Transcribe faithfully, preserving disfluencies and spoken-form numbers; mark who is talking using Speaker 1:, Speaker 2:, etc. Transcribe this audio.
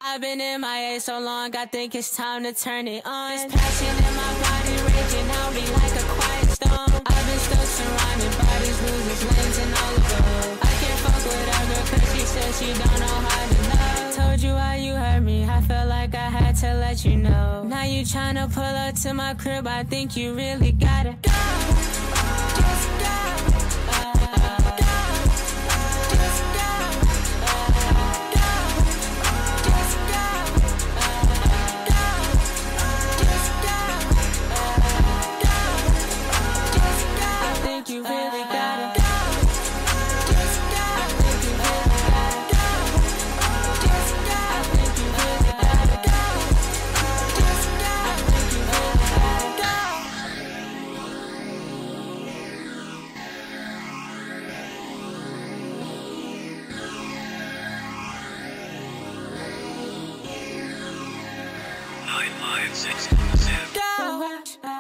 Speaker 1: I've been in my A so long, I think it's time to turn it on. This passion in my body raging out me like a quiet storm. I've been stuck surrounded by these losers, lanes and all of them. I can't fuck with her girl cause she says she don't know how to love. Told you why you hurt me, I felt like I had to let you know. Now you tryna pull up to my crib, I think you really gotta go. Just go. You really gotta go. Just go. I think you really gotta go. Just go. I think you really gotta go. Just go. I think you really gotta go.
Speaker 2: Nine five six seven.
Speaker 1: Go.